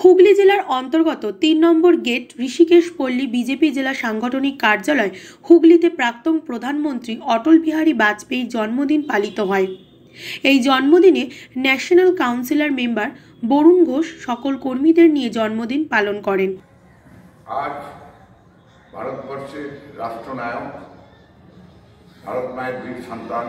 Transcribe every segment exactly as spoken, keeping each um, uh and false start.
হুগলি জেলার অন্তর্গত তিন নম্বর গেট ঋষিকেশ পল্লী বিজেপি জেলা সাংগঠনিক কার্যালয় হুগলিতে প্রাক্তন প্রধানমন্ত্রী অটল বিহারী বাজপেয়ীর জন্মদিন পালিত হয়। এই জন্মদিনে national councillor member Barun Ghosh সকল কর্মীদের নিয়ে জন্মদিন পালন করেন। আজ ভারতবর্ষের রাষ্ট্রনায়ক, ভারত মায়ের বীর সন্তান,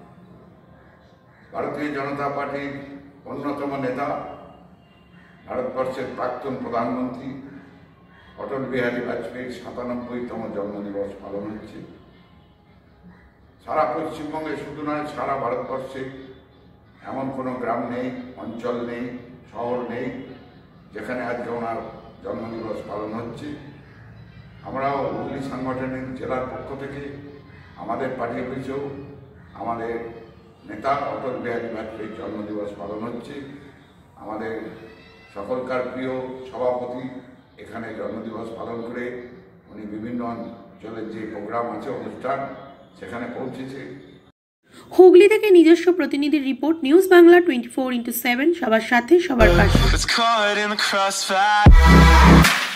ভারতীয় জনতা পার্টির অন্যতম নেতা, ভারতবর্ষের প্রাক্তন প্রধানমন্ত্রী অটল বিহারী বাজপেয়ীর সাতানব্বইতম জন্মদিবস পালন হচ্ছে। সারা পশ্চিমবঙ্গে শুধু নয়, সারা ভারতবর্ষে এমন কোনো গ্রাম নেই, অঞ্চল নেই, শহর নেই যেখানে আজকে ওনার জন্মদিবস পালন হচ্ছে। আমরাও হুগলি সাংগঠনিক জেলার পক্ষ থেকে আমাদের পার্টি অফিসেও আমাদের নেতা অটল বিহারী বাজপেয়ীর জন্মদিবস পালন হচ্ছে। আমাদের সকলকার প্রিয় সভাপতি এখানে জন্মদিবস পালন করে উনি বিভিন্ন অঞ্চলের যে প্রোগ্রাম আছে, অনুষ্ঠান, সেখানে পৌঁছেছে। হুগলি থেকে নিজস্ব প্রতিনিধির report, news Bangla twenty four into seven, সবার সাথে সবার পাশে।